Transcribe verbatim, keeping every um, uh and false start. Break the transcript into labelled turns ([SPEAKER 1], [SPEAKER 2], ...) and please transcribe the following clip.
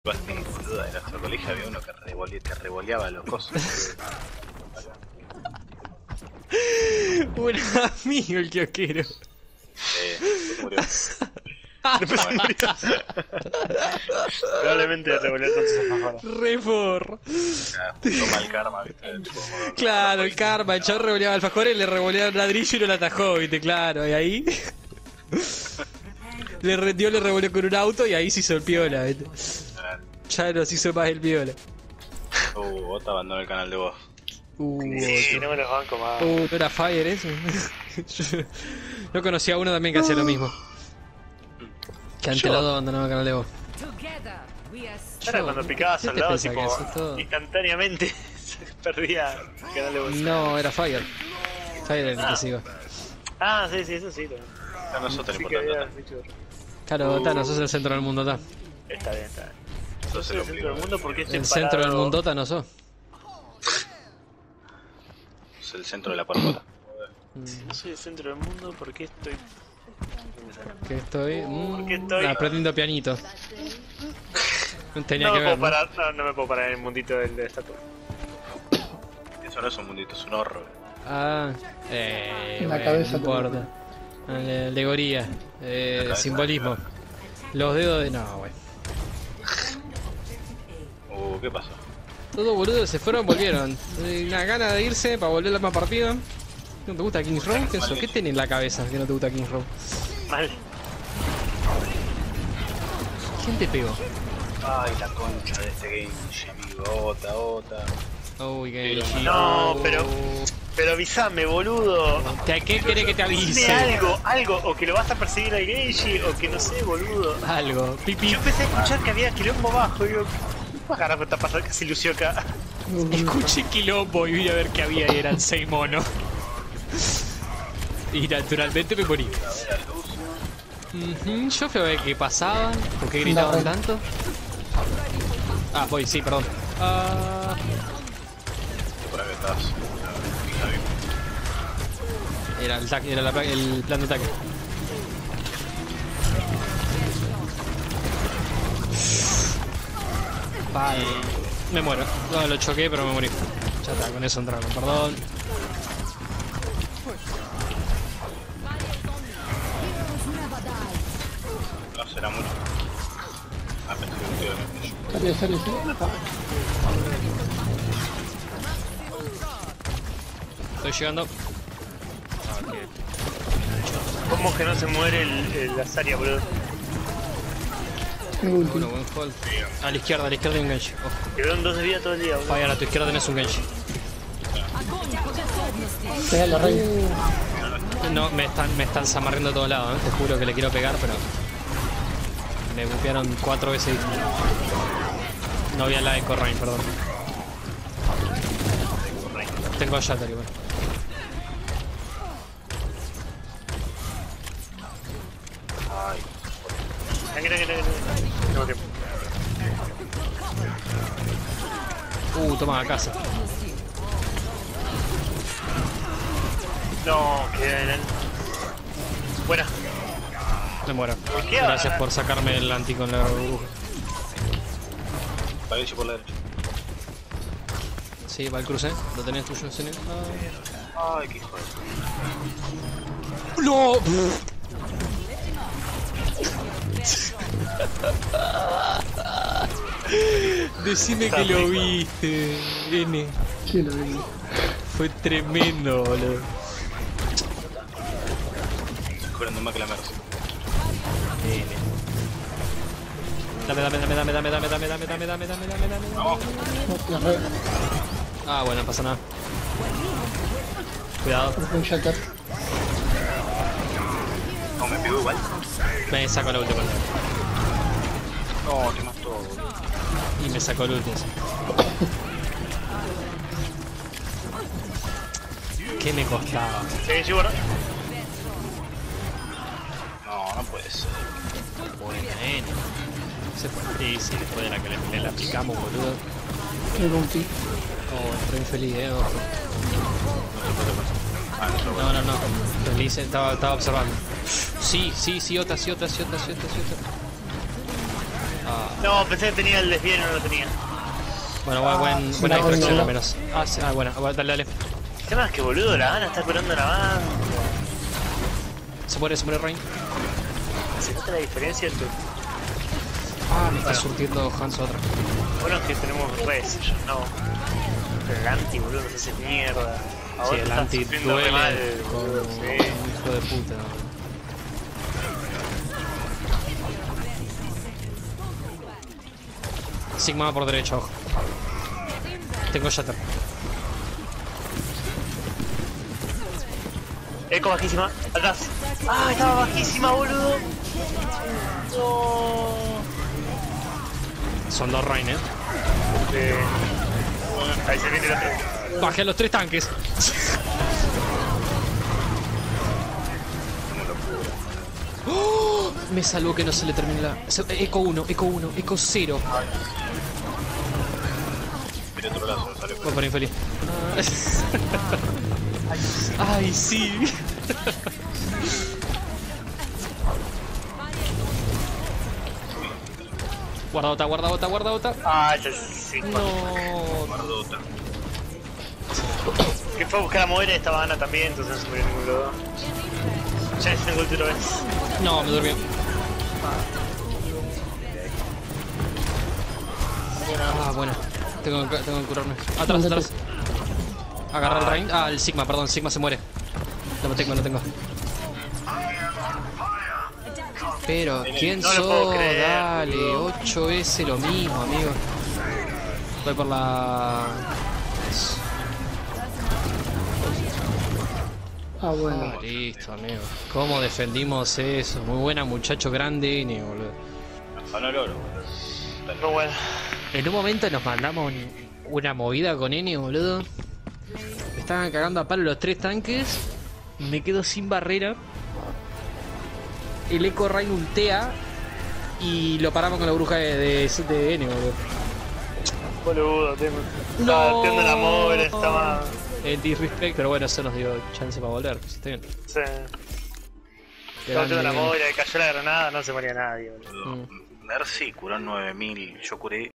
[SPEAKER 1] Basting, boludo, en nuestro colegio había uno que, revole que revoleaba los cosos.
[SPEAKER 2] Un amigo el kiosquero.
[SPEAKER 1] Eh, murió.
[SPEAKER 3] Después se murió. Probablemente revolvió con sus alfajores.
[SPEAKER 2] Refor.
[SPEAKER 1] Toma el karma, viste.
[SPEAKER 2] Claro, el karma, el chabón revoleaba alfajores y le revoleaba un ladrillo y no lo atajó, viste, claro, y ahí. Le rendió, le revolvió con un auto y ahí se hizo el piola, viste. Ya no se hizo más el piola.
[SPEAKER 1] Uh, Ota abandonó el canal de voz.
[SPEAKER 2] Uh,
[SPEAKER 3] Sí, no me los banco más.
[SPEAKER 2] uh, ¿no era Fire eso? Yo, yo conocía a uno también que hacía lo mismo. Que ante los dos abandonaba el canal de voz.
[SPEAKER 3] Era cuando picaba
[SPEAKER 2] ¿qué te
[SPEAKER 3] soldados,
[SPEAKER 2] pensás
[SPEAKER 3] tipo,
[SPEAKER 2] que haces todo?
[SPEAKER 3] instantáneamente se perdía el canal de voz.
[SPEAKER 2] No, era Fire. Fire era el que sigo.
[SPEAKER 3] Ah, sí, sí, eso sí. También.
[SPEAKER 1] A nosotros
[SPEAKER 3] Sí
[SPEAKER 1] le
[SPEAKER 3] que había
[SPEAKER 1] importa.
[SPEAKER 3] dicho.
[SPEAKER 2] Claro, Tano, sos el centro del mundo, ta.
[SPEAKER 3] Está bien, está bien. Yo
[SPEAKER 1] Sos
[SPEAKER 3] soy
[SPEAKER 1] el
[SPEAKER 3] el centro del mundo porque estoy
[SPEAKER 2] El centro del
[SPEAKER 3] parado-
[SPEAKER 2] mundo, Tano, sos.
[SPEAKER 1] Es el centro de la parcota.
[SPEAKER 3] Yo soy el centro del mundo porque estoy...
[SPEAKER 2] Que estoy.
[SPEAKER 3] ¿Por qué
[SPEAKER 2] mm,
[SPEAKER 3] estoy?
[SPEAKER 2] aprendiendo pianito. Tenía
[SPEAKER 3] No
[SPEAKER 2] que
[SPEAKER 3] me
[SPEAKER 2] ver.
[SPEAKER 3] puedo
[SPEAKER 2] ¿no?
[SPEAKER 3] parar, no, no me puedo parar en el mundito del de estatua.
[SPEAKER 1] Eso no es un mundito, es un horror.
[SPEAKER 2] Ah, eh.
[SPEAKER 4] En la
[SPEAKER 2] bueno,
[SPEAKER 4] cabeza
[SPEAKER 2] no importa. Ale- Alegoría, eh,
[SPEAKER 1] cabeza,
[SPEAKER 2] simbolismo. Los dedos de. No, güey.
[SPEAKER 1] Uh, ¿qué pasó?
[SPEAKER 2] Todos boludos se fueron, volvieron. Eh, Una gana de irse para volver a más partido. ¿No te gusta Kings Row? ¿Qué, es eso? ¿Qué tenés en la cabeza que no te gusta Kings Row?
[SPEAKER 3] Mal.
[SPEAKER 2] ¿Quién te pegó?
[SPEAKER 1] Ay, la concha de este Genji, amigo. Ota, Ota.
[SPEAKER 2] Uy, qué
[SPEAKER 3] No, pero... Pero avísame, boludo.
[SPEAKER 2] ¿Qué, ¿Qué querés que te
[SPEAKER 3] Dime
[SPEAKER 2] avise?
[SPEAKER 3] algo, algo, o que lo vas a perseguir al Genji, o que no sé, boludo.
[SPEAKER 2] Algo. Pipi.
[SPEAKER 3] Yo empecé a escuchar que había quilombo bajo, y digo, ¿qué carajo está pasando? Casi lució acá.
[SPEAKER 2] Escuché quilombo y vi a ver qué había y eran seis monos. Y naturalmente me morí. Ujú, yo fui a ver qué pasaba, por qué gritaban tanto. Ah, voy, sí, perdón. Ah,
[SPEAKER 1] Por acá estás. Está bien.
[SPEAKER 2] era el, tac- era la pla- el plan de ataque. Vale. Me muero. No, lo choqué, pero me morí. Ya está, con eso entraron, perdón.
[SPEAKER 1] No será mucho. Ah, pensé que un tío de
[SPEAKER 4] Sale, sale, sale.
[SPEAKER 2] Estoy llegando.
[SPEAKER 3] ¿Cómo que no se muere el, el Azaria, boludo?
[SPEAKER 4] Tengo ulti.
[SPEAKER 2] Bueno, buen hold. A la izquierda, a la izquierda hay un Genji. Ojo.
[SPEAKER 3] Quedó en dos de vida todo el día, boludo.
[SPEAKER 2] Fire, a tu izquierda tenés un Genji.
[SPEAKER 4] Pega la reina.
[SPEAKER 2] No, me están, me están zamarriendo de todos lados, ¿eh? Te juro que le quiero pegar, pero... Me bupearon cuatro veces y... No había la de Corrain, perdón. Tengo Shatter igual.
[SPEAKER 1] Ay,
[SPEAKER 3] Tranqui, tranqui, tranqui, tranqui. Tengo tiempo.
[SPEAKER 2] Uh, toma a casa.
[SPEAKER 3] No, queda en el... Buena.
[SPEAKER 2] Me muero.
[SPEAKER 3] qué?
[SPEAKER 2] Gracias por sacarme el anti con la burbuja.
[SPEAKER 1] Valencia por la derecha.
[SPEAKER 2] Sí, va el cruce. Lo tenés tuyo, Cine.
[SPEAKER 1] Ay, qué hijo de...
[SPEAKER 2] ¡No! Decime que lo viste, N.
[SPEAKER 4] ¿Quién lo vi?
[SPEAKER 2] Fue tremendo, boludo.
[SPEAKER 1] Estoy jurando más que la Mercy.
[SPEAKER 2] Dame, dame, dame, dame, dame, dame, dame, dame, dame, dame, dame, dame, dame, dame.
[SPEAKER 1] Vamos.
[SPEAKER 4] No, la reina.
[SPEAKER 2] Ah, bueno, no pasa nada. Cuidado.
[SPEAKER 4] Un shatter.
[SPEAKER 1] No, me pegó igual.
[SPEAKER 2] Me saco la última.
[SPEAKER 1] No, te mató, boludo.
[SPEAKER 2] Y me sacó el último. ¿Qué me costaba?
[SPEAKER 3] Sí, sí, bueno.
[SPEAKER 1] No, no puede ser.
[SPEAKER 2] Buena, eh. Se fue difícil después de la que le, le la aplicamos, boludo.
[SPEAKER 4] Tengo ulti.
[SPEAKER 2] Oh, estoy infeliz, eh, ojo.
[SPEAKER 1] Ah, no,
[SPEAKER 2] No, no, no. Feliz, estaba, estaba observando. Sí, sí, sí, otra, sí, otra, sí, otra, sí, otra, sí, otra. Ah.
[SPEAKER 3] No, pensé que tenía el desvío y no lo tenía.
[SPEAKER 2] Bueno, buen, buen,
[SPEAKER 4] sí,
[SPEAKER 2] buena
[SPEAKER 4] no,
[SPEAKER 2] distracción
[SPEAKER 4] no.
[SPEAKER 2] al menos. Ah, sí, ah, bueno, dale, dale.
[SPEAKER 3] El tema es que boludo, la Ana está curando la banda.
[SPEAKER 2] Se muere, se muere Rain.
[SPEAKER 3] Se nota la diferencia entre...
[SPEAKER 2] Ah, me está surtiendo Hans otra.
[SPEAKER 3] Bueno, es que tenemos res, yo no. Pero el anti, boludo, nos hace mierda. Ahora
[SPEAKER 2] Sí, el
[SPEAKER 3] está
[SPEAKER 2] anti
[SPEAKER 3] sufriendo re
[SPEAKER 2] duele
[SPEAKER 3] mal,
[SPEAKER 2] con
[SPEAKER 3] boludo,
[SPEAKER 2] un
[SPEAKER 3] sí.
[SPEAKER 2] hijo de puta. Sigma va por derecha, ojo. Tengo Shatter.
[SPEAKER 3] Eco bajísima, atrás. Ah, estaba bajísima, boludo. No.
[SPEAKER 2] Son dos Rain, eh.
[SPEAKER 3] Eh, ahí se viene el otro.
[SPEAKER 2] Bajé a los tres tanques. ¡Oh! Me salvó que no se le termine la... Eco uno, Eco uno, Eco cero.
[SPEAKER 1] Mira otro lado, sale
[SPEAKER 2] Voy por infeliz. Ay, sí. Guarda bota, guarda bota, guarda bota.
[SPEAKER 3] Ah, ya sí.
[SPEAKER 2] No.
[SPEAKER 1] Guardota.
[SPEAKER 3] Que fue a buscar a Moira y estaba Ana también, entonces no se murió ninguno de los dos. Ya es tengo otra vez.
[SPEAKER 2] No, me durmió. Ah, bueno. Tengo que, tengo que curarme. Atrás, atrás. Agarra el Rain. Ah, el Sigma, perdón. Sigma se muere. Lo tengo, lo tengo. Pero, ¿quién
[SPEAKER 3] No lo puedo
[SPEAKER 2] sos?
[SPEAKER 3] creer,
[SPEAKER 2] Dale,
[SPEAKER 3] boludo.
[SPEAKER 2] ocho S lo mismo, amigo. Voy por la...
[SPEAKER 4] Ah, bueno.
[SPEAKER 2] Ah, listo, amigo. ¿Cómo defendimos eso? Muy buena, muchacho grande, N, boludo.
[SPEAKER 1] Ganó el oro.
[SPEAKER 3] No, bueno.
[SPEAKER 2] En un momento nos mandamos una movida con N, boludo. Me estaban cagando a palo los tres tanques. Me quedo sin barrera. El Eco Rain ultea. Y lo paramos con la bruja de, de, de N, boludo.
[SPEAKER 3] Boludo, tengo.
[SPEAKER 2] No.
[SPEAKER 3] Estaba teniendo la Moira, estaba.
[SPEAKER 2] El disrespect, pero bueno, eso nos dio chance para volver. Si está bien.
[SPEAKER 3] Sí. Estaba teniendo la Moira, cayó la granada, no se moría nadie, boludo.
[SPEAKER 2] Mm.
[SPEAKER 1] Mercy curó nueve mil, yo curé